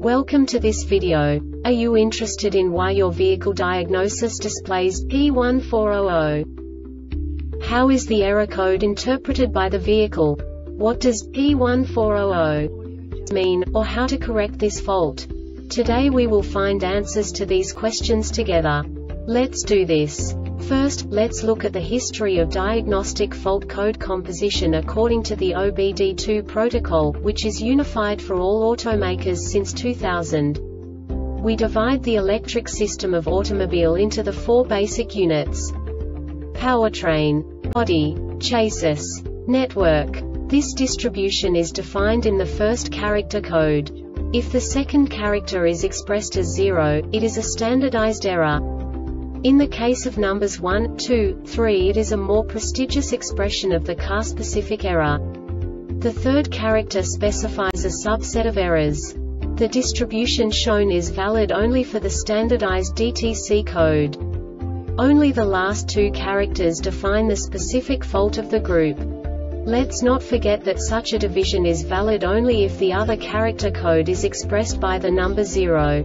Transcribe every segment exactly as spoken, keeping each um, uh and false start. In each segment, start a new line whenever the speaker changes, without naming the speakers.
Welcome to this video. Are you interested in why your vehicle diagnosis displays P one four zero zero? How is the error code interpreted by the vehicle? What does P one four zero zero mean, or how to correct this fault? Today we will find answers to these questions together. Let's do this. First, let's look at the history of diagnostic fault code composition according to the O B D two protocol, which is unified for all automakers since two thousand. We divide the electric system of automobile into the four basic units: powertrain, body, chassis, network. This distribution is defined in the first character code. If the second character is expressed as zero, it is a standardized error. In the case of numbers one, two, three, it is a more prestigious expression of the car-specific error. The third character specifies a subset of errors. The distribution shown is valid only for the standardized D T C code. Only the last two characters define the specific fault of the group. Let's not forget that such a division is valid only if the other character code is expressed by the number zero.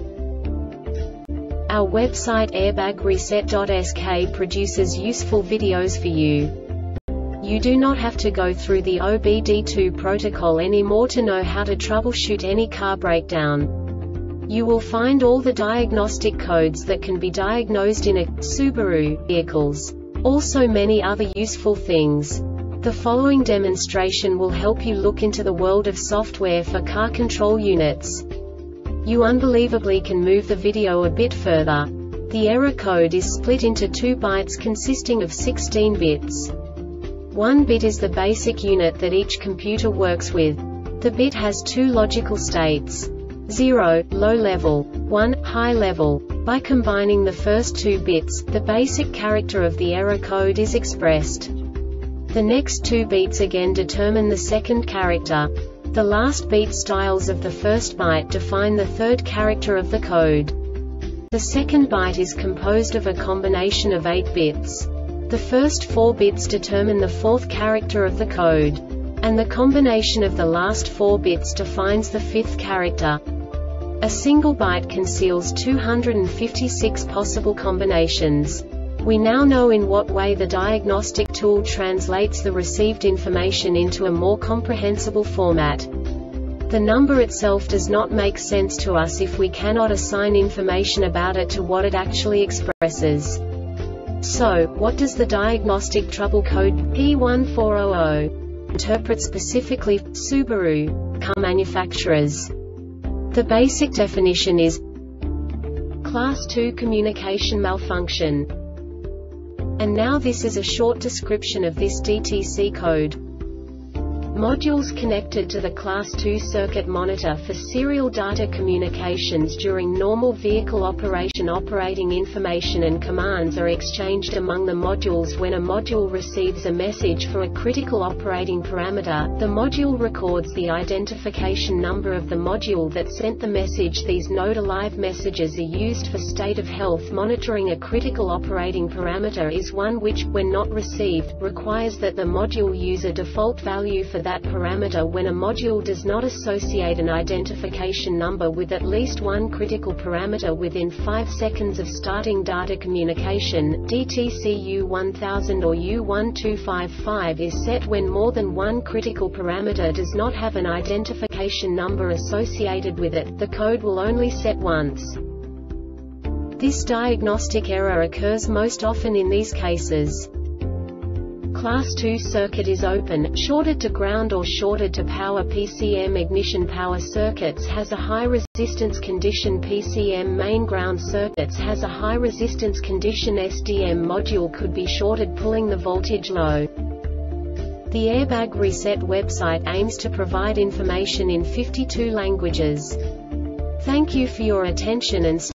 Our website airbag reset dot S K produces useful videos for you. You do not have to go through the O B D two protocol anymore to know how to troubleshoot any car breakdown. You will find all the diagnostic codes that can be diagnosed in a Subaru vehicles. Also many other useful things. The following demonstration will help you look into the world of software for car control units. You unbelievably can move the video a bit further. The error code is split into two bytes consisting of sixteen bits. One bit is the basic unit that each computer works with. The bit has two logical states: zero, low level, one, high level. By combining the first two bits, the basic character of the error code is expressed. The next two beats again determine the second character. The last beat styles of the first byte define the third character of the code. The second byte is composed of a combination of eight bits. The first four bits determine the fourth character of the code. And the combination of the last four bits defines the fifth character. A single byte conceals two hundred fifty-six possible combinations. We now know in what way the diagnostic tool translates the received information into a more comprehensible format. The number itself does not make sense to us if we cannot assign information about it to what it actually expresses. So, what does the diagnostic trouble code P one four zero zero interpret specifically for Subaru car manufacturers? The basic definition is Class two communication malfunction. And now this is a short description of this D T C code. Modules connected to the Class two circuit monitor for serial data communications during normal vehicle operation. Operating information and commands are exchanged among the modules. When a module receives a message for a critical operating parameter, the module records the identification number of the module that sent the message. These node-alive messages are used for state of health monitoring. A critical operating parameter is one which, when not received, requires that the module use a default value for that parameter. When a module does not associate an identification number with at least one critical parameter within five seconds of starting data communication, D T C U one thousand or U one two five five is set. When more than one critical parameter does not have an identification number associated with it, the code will only set once. This diagnostic error occurs most often in these cases: Class two circuit is open, shorted to ground or shorted to power. P C M ignition power circuits has a high resistance condition. P C M main ground circuits has a high resistance condition. S D M module could be shorted, pulling the voltage low. The Airbag Reset website aims to provide information in fifty-two languages. Thank you for your attention and